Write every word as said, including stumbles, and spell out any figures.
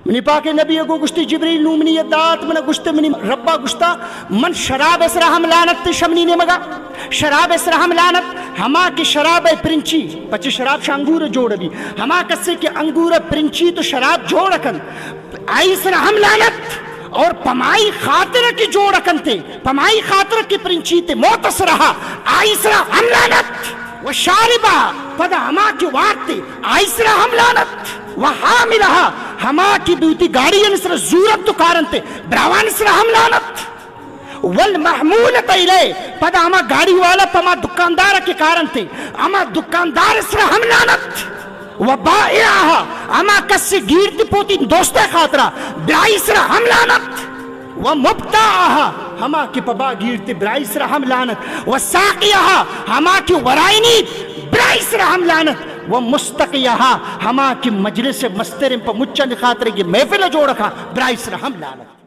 منی پاک نبی کو گشتی جبریل نومنی دات من گشت منی ربا گشتا من شراب اسرا ہم لعنت شمنی نے مگا شراب اسرا ہم لعنت ہما کی شراب پرنچی بچے شراب شانگور جوڑ بھی ہما کسے کہ انگور پرنچی تو شراب جوڑ کن آئی اسرا ہم لعنت اور پمائی خاطر کی جوڑ کن تے پمائی خاطر کی پرنچی تے موتس رہا آئی اسرا ہم لعنت و شاربہ پدا ہما کی وارتے آئی اسرا ہم لعنت وحاملہا ہما کی بیوتی گاڑی نسر زورت تو کارنتے براوان نسر ہم لعنت والمحمولت الیہ پدا ہما گاڑی والا پما دکاندار کے کارنتے ہما دکاندار نسر ہم لعنت وبائعہا ہما کسی گیرتی پوتی دوست خاطرہ برائی نسر ہم لعنت ومبتاعہا ہما کی پبا گیرتی برائی نسر ہم لعنت وساقیہا ہما کی ورائنی برائی نسر ہم لعنت وہ مستقیہا ہما کی مجلس مسترم پا مچن خاطرے کی محفل جوڑ رکھا برائی سر ہم لعنت